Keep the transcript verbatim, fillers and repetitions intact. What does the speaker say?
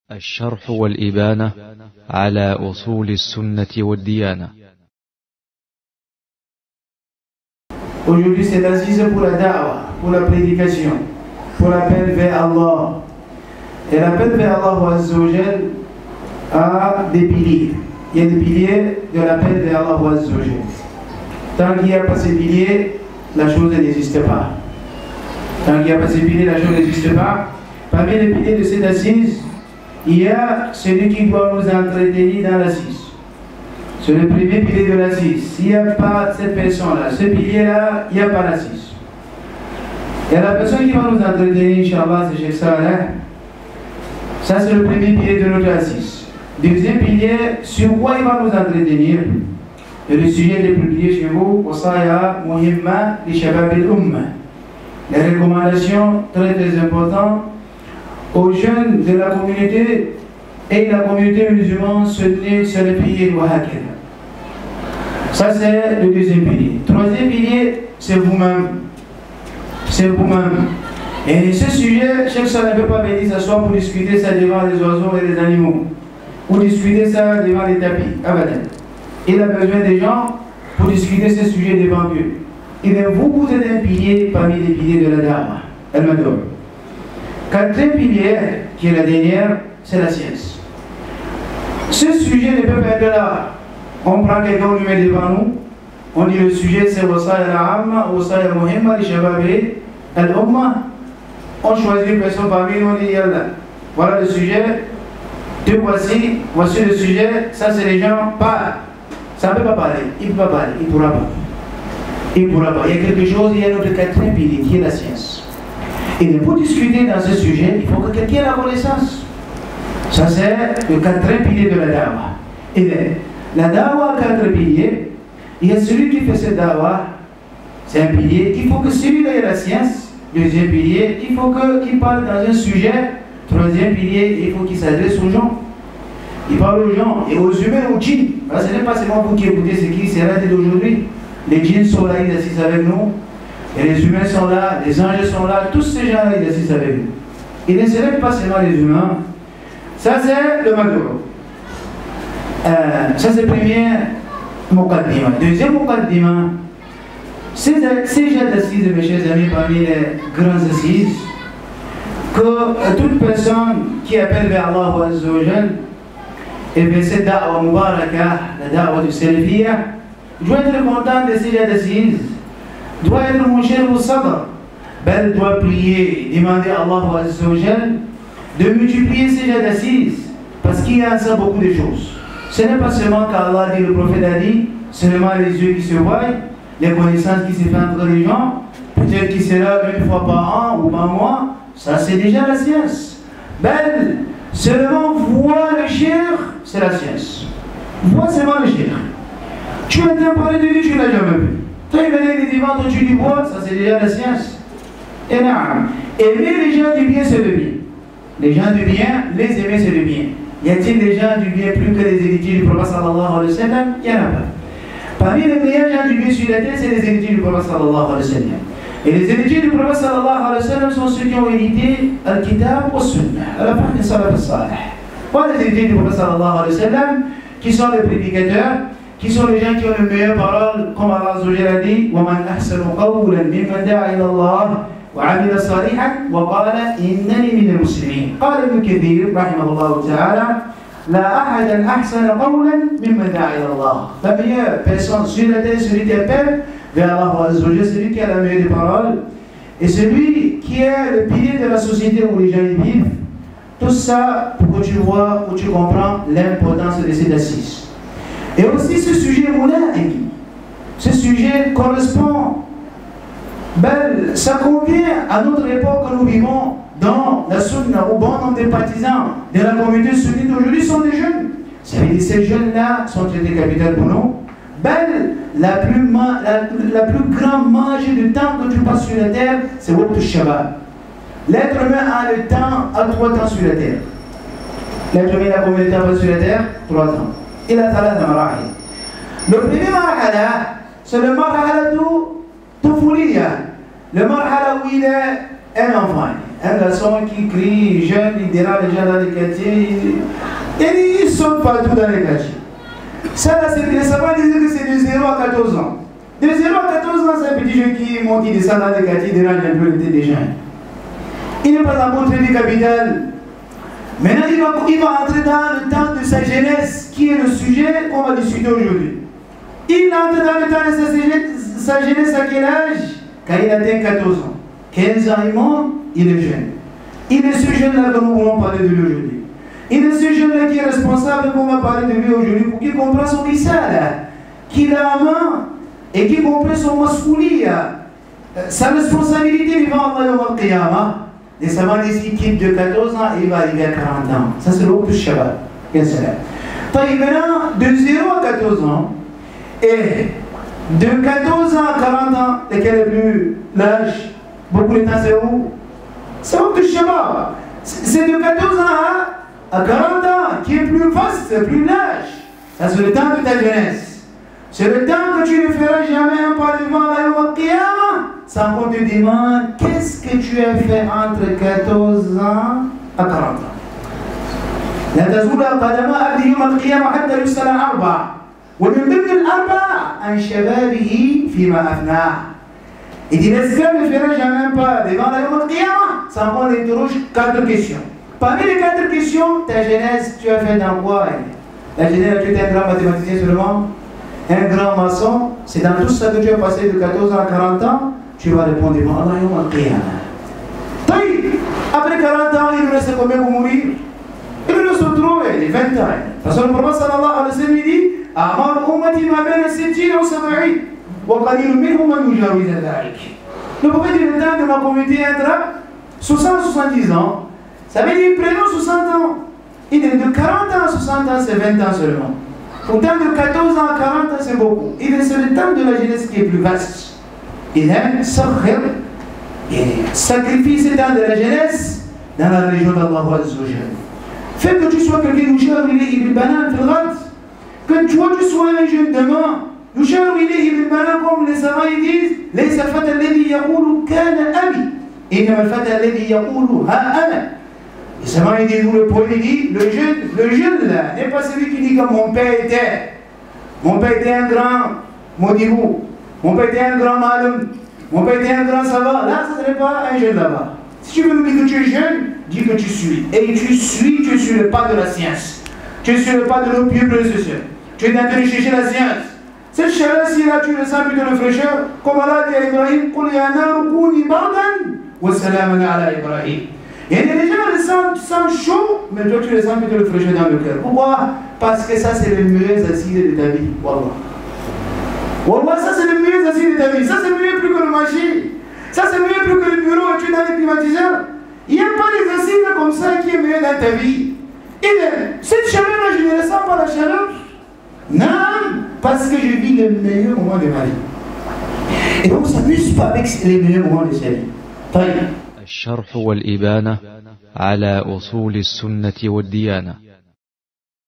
الشرح والإبانة على أصول السنة والديانة. Aujourd'hui, c'est l'assise pour la da'wah, pour la prédication, pour l'appel vers Allah. Et l'appel vers Allah Azza wa Jal a des piliers. Il y a des piliers de l'appel vers Allah Azza wa Jal. Tant qu'il n'y a pas ces piliers, la chose n'existe pas. Tant qu'il n'y a pas ces piliers, la chose n'existe pas. Parmi les piliers de cette assise, il y a celui qui doit nous entretenir dans l'assise. C'est le premier pilier de l'assise. S'il n'y a pas cette personne-là, ce pilier-là, il n'y a pas l'assise. Et la personne qui va nous entretenir, Inch'Allah, c'est Cheikh Saleh. Ça, c'est le premier pilier de notre assise. Deuxième pilier, sur quoi il va nous entretenir? Et le sujet est publié chez vous, Wasaya Muhimma li Shabab al-Umma. Les recommandations très très importantes aux jeunes de la communauté et la communauté musulmane soutenue sur le pilier de Wahakir. Ça, c'est le deuxième pilier. Troisième pilier, c'est vous-même. C'est vous-même. Et ce sujet, Cheikh Saleh ne peut pas venir s'asseoir pour discuter ça devant les oiseaux et les animaux, ou discuter ça devant les tapis. Abadan. Il a besoin des gens pour discuter ce sujet devant eux. Et bien, vous, vous êtes un pilier parmi les piliers de la dame. Elle me donne. Quatrième pilier, qui est la dernière, c'est la science. Ce sujet ne peut pas être là. On prend quelqu'un, on le met devant nous. On dit le sujet c'est Wasaya al-Amma, Wasaya Muhimma li Shabab al-Umma. On choisit une personne parmi nous, on dit Yallah. Voilà le sujet. Te voici, voici le sujet. Ça, c'est les gens parlent. Ça ne peut pas parler. Il ne peut pas parler. Il ne pourra pas. Il ne pourra pas. Il y a quelque chose, il y a notre quatrième pilier qui est la science. Et pour discuter dans ce sujet, il faut que quelqu'un ait la connaissance. Ça, c'est le quatrième pilier de la dawa. Et bien, la dawa a quatre piliers. Il y a celui qui fait cette dawa, c'est un pilier. Il faut que celui-là ait la science. Deuxième pilier, il faut qu'il parle dans un sujet. Troisième pilier, il faut qu'il s'adresse aux gens. Il parle aux gens et aux humains, aux djinns. Ce n'est pas seulement vous qui écoutez ce qui s'est raté d'aujourd'hui. Les djinns sont là, ils assistent avec nous. Et les humains sont là, les anges sont là. Tous ces gens-là, ils assistent avec nous. Ils ne s'élèvent pas seulement les humains. Ça, c'est le Maghreb. Euh, ça, c'est le premier Muqaddima. Deuxième Muqaddima, ces gens d'assises, mes chers amis, parmi les grandes assises, que toute personne qui appelle vers Allah Azza wa Jal, et bien cette da'wa mubaraka, la da'wa du Salafiyya, doit être content de ces gens d'assises, doit être mon cher au sabr, ben doit prier, demander à Allah Azza wa Jal de multiplier ces gens d'assises, parce qu'il y a en ça beaucoup de choses. Ce n'est pas seulement qu'Allah dit, le prophète a dit, seulement les yeux qui se voient, les connaissances qui se font entre les gens, peut-être qu'il sera une fois par an ou par mois, ça c'est déjà la science. Ben, seulement voir le shirk, c'est la science. Vois seulement le shirk. Tu entends parler de lui, tu ne l'as jamais vu. Toi, il venait des divans, toi tu lui vois, ça c'est déjà la science. Et non. Aimer les gens du bien, c'est le bien. Les gens du bien, les aimer, c'est le bien. Y a-t-il des gens du bien plus que les héritiers du prophète sallallahu alayhi wa sallam? Il n'y en a pas. Parmi les meilleurs gens du bien sur la terre, c'est les héritiers du prophète sallallahu alayhi wa sallam. Et les héritiers du prophète sallallahu alayhi wa sallam sont ceux qui ont hérité al-kitab wa sunnah, à la fin des salaf al-salih. Pas les héritiers du prophète sallallahu alayhi wa sallam, qui sont les prédicateurs, qui sont les gens qui ont les meilleures paroles, comme Allah Azza wa Jalla a dit, وَمَنْ أَحْسَنُ قَوْلًا مِمَّنْ دَعَا إِلَى اللَّهِ وعمل صالحا وقال إنني من المسلمين. قال ابن كثير رحمه الله تعالى لا أحد أحسن قولا ممن دعا إلى الله. La meilleure personne sur la terre, celui qui appelle vers Allah, celui qui a la meilleure des paroles, et celui qui est le pilier de la société où les gens y vivent. Tout ça pour que tu vois, pour que tu comprends l'importance de cette assise. Et aussi ce sujet moulaïk, ce sujet correspond. Ben, ça convient à notre époque que nous vivons dans la sunna, où bon nombre de partisans de la communauté sunnite aujourd'hui sont des jeunes. Ça veut dire que ces jeunes-là sont traités capitales pour nous. Ben, la plus, la, la plus grande marge de temps que tu passes sur la terre, c'est Waqt al-Shabab. L'être humain a le temps, a trois temps sur la terre. L'être humain a combien de temps sur la terre? Trois temps. Il a thalatha marahil. Le premier marhala, c'est le marhala du Tufouliya, le marhala où il est un enfant, Un garçon qui crie, jeune, il dérange les gens dans les quartiers. Et ils sont partout dans les quartiers. Ça, là, c'est, ça va dire que c'est de zéro à quatorze ans. De zéro à quatorze ans, c'est un petit jeune qui monte, il descend dans les quartiers, il dérange un peu le thé des gens. Il n'est pas encore très du capital. Maintenant, il va, il va entrer dans le temps de sa jeunesse, qui est le sujet qu'on va discuter aujourd'hui. Il entre dans le temps de sa jeunesse, sa jeunesse à quel âge? Quand il atteint quatorze ans. quinze ans, il monte, il est jeune. Il est ce jeune-là que nous voulons parler de lui aujourd'hui. Il est ce jeune-là qui est responsable qu'on va parler de lui aujourd'hui pour qu'il comprenne son missal, qu'il a en main et qu'il comprenne son masoulia, sa responsabilité devant Allah au Qiyamah. Et ça va des équipes de quatorze ans et il va arriver à quarante ans. Ça, c'est le plus Shabbat. Bien sûr. Maintenant, de zéro à quatorze ans, et de quatorze ans à quarante ans, lequel est plus l'âge? Beaucoup de temps, c'est où? C'est le plus Shabbat. C'est de quatorze ans à quarante ans qui est plus vaste, c'est plus l'âge. Ça, c'est le temps de ta jeunesse. C'est le temps que tu ne feras jamais un pas devant la Yom Al-Qiyamah sans qu'on te demande qu'est-ce que tu as fait entre quatorze ans à quarante ans. لا تزول قدم عبد يوم القيامة حتى يسأل عن أربع ومن ضمن الأربع عن شبابه فيما أفناه. Il dit l'esclave ne fera jamais un pas devant la Yom Al-Qiyamah sans qu'on l'interroge quatre questions. Parmi les quatre questions, ta jeunesse, tu as fait dans quoi? La jeunesse, tu étais un grand mathématicien seulement, un grand maçon, c'est dans tout ça que tu as passé de quatorze ans à quarante ans, tu vas répondre devant Allah Yom Al-Qiyamah. Après quarante ans, il nous reste combien pour mourir? Il nous reste trop, les vingt ans. Parce que le prophète sallallahu alayhi wa sallam dit Amar ummati ma bayna sittina wa sab'in wa qalilun minhum man yujawiz dhalik. Le prophète dit le temps de ma communauté entre soixante à soixante-dix ans. Ça veut dire prenons soixante ans. Il est de quarante ans à soixante ans, c'est vingt ans seulement. Pourtant, de quatorze ans à quarante ans, c'est beaucoup. Il est c'est le temps de la jeunesse qui est plus vaste. Il aime sakhir et sacrifie ce temps de la jeunesse dans la région d'Allah Azza wa Jalla. Fais que tu sois quelqu'un qui il est banal, que toi tu sois un jeune demain. يشار إليه بالبنان comme les savants ils disent ليس الفتى الذي يقول كان أبي إنما الفتى الذي يقول ها أنا. Les savants ils disent, ou le poète dit, le jeune, le jeune là n'est pas celui qui dit que mon père était, mon père était un grand modibou, mon père était un grand malum, mon père était un grand savant. Là, ce ne serait pas un jeune là-bas. Si tu veux nous dire que tu es jeune, dis que tu suis. Et tu suis, tu es sur le pas de la science. Tu es sur le pas de nos pieds prédécesseurs. Tu es en train de chercher la science. Cette chaleur, si là tu ressens plutôt de fraîcheur, comme Allah dit à Ibrahim, قُلْ يَا نَارُ كُونِي بَرْدًا وَسَلَامًا عَلَى إِبْرَاهِيم. Il y a des gens qui ressentent, tu sens chaud, mais toi tu ressens plutôt le fraîcheur dans le cœur. Pourquoi? Parce que ça c'est les meilleures assises de ta vie. Wallah. Wallah, ça c'est les meilleures assises de ta vie. Ça c'est mieux plus que le marché. Ça c'est mieux plus que le bureau et tu es dans les climatiseurs. Il n'y a pas des assises comme ça qui est meilleur dans ta vie. Et cette chaleur-là, je ne ressens pas la chaleur. Non, parce que je vis les meilleurs moments de ma vie. Et donc, on ne s'amuse pas avec les meilleurs moments de sa vie. طيب. الشرح والإبانة على أصول السنة والديانة.